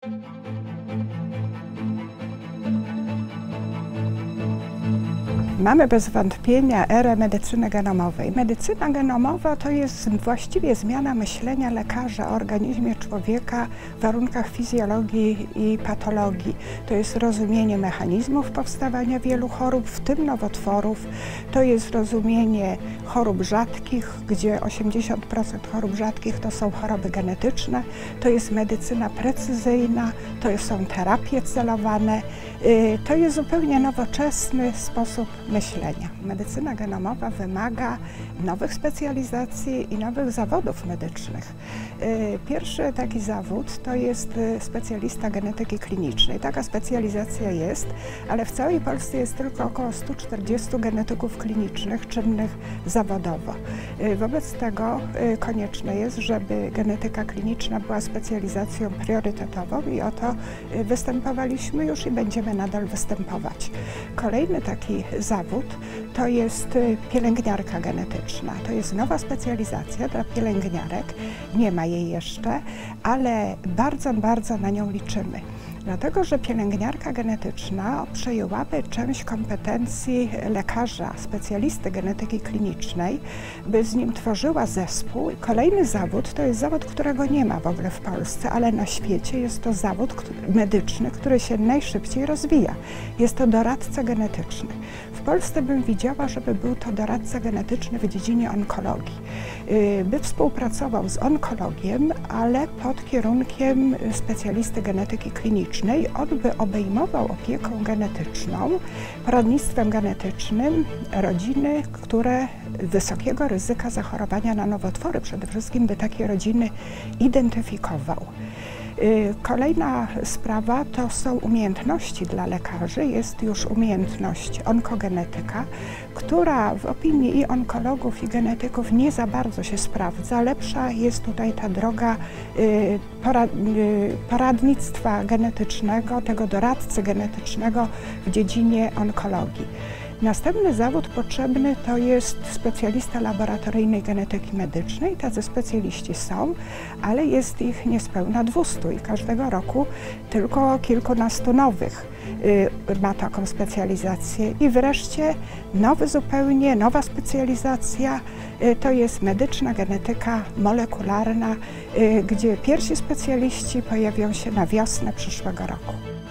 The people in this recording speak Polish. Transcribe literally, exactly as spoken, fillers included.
Mamy bez wątpienia erę medycyny genomowej. Medycyna genomowa to jest właściwie zmiana myślenia lekarza o organizmie człowieka w warunkach fizjologii i patologii. To jest rozumienie mechanizmów powstawania wielu chorób, w tym nowotworów. To jest rozumienie chorób rzadkich, gdzie osiemdziesiąt procent chorób rzadkich to są choroby genetyczne. To jest medycyna precyzyjna, to są terapie celowane. To jest zupełnie nowoczesny sposób myślenia. Medycyna genomowa wymaga nowych specjalizacji i nowych zawodów medycznych. Pierwszy taki zawód to jest specjalista genetyki klinicznej. Taka specjalizacja jest, ale w całej Polsce jest tylko około stu czterdziestu genetyków klinicznych czynnych zawodowo. Wobec tego konieczne jest, żeby genetyka kliniczna była specjalizacją priorytetową i o to występowaliśmy już i będziemy nadal występować. Kolejny taki zawód to jest pielęgniarka genetyczna. To jest nowa specjalizacja dla pielęgniarek. Nie ma jej jeszcze, ale bardzo, bardzo na nią liczymy. Dlatego, że pielęgniarka genetyczna przejęłaby część kompetencji lekarza, specjalisty genetyki klinicznej, by z nim tworzyła zespół. Kolejny zawód to jest zawód, którego nie ma w ogóle w Polsce, ale na świecie jest to zawód medyczny, który się najszybciej rozwija. Jest to doradca genetyczny. W Polsce bym widziała, żeby był to doradca genetyczny w dziedzinie onkologii. By współpracował z onkologiem, ale pod kierunkiem specjalisty genetyki klinicznej. On by obejmował opieką genetyczną, poradnictwem genetycznym rodziny, które wysokiego ryzyka zachorowania na nowotwory, przede wszystkim by takie rodziny identyfikował. Kolejna sprawa to są umiejętności dla lekarzy. Jest już umiejętność onkogenetyka, która w opinii i onkologów, i genetyków nie za bardzo się sprawdza. Lepsza jest tutaj ta droga poradnictwa genetycznego, tego doradcy genetycznego w dziedzinie onkologii. Następny zawód potrzebny to jest specjalista laboratoryjnej genetyki medycznej. Tacy specjaliści są, ale jest ich niespełna dwustu i każdego roku tylko kilkunastu nowych y, ma taką specjalizację. I wreszcie nowy zupełnie, nowa specjalizacja y, to jest medyczna genetyka molekularna, y, gdzie pierwsi specjaliści pojawią się na wiosnę przyszłego roku.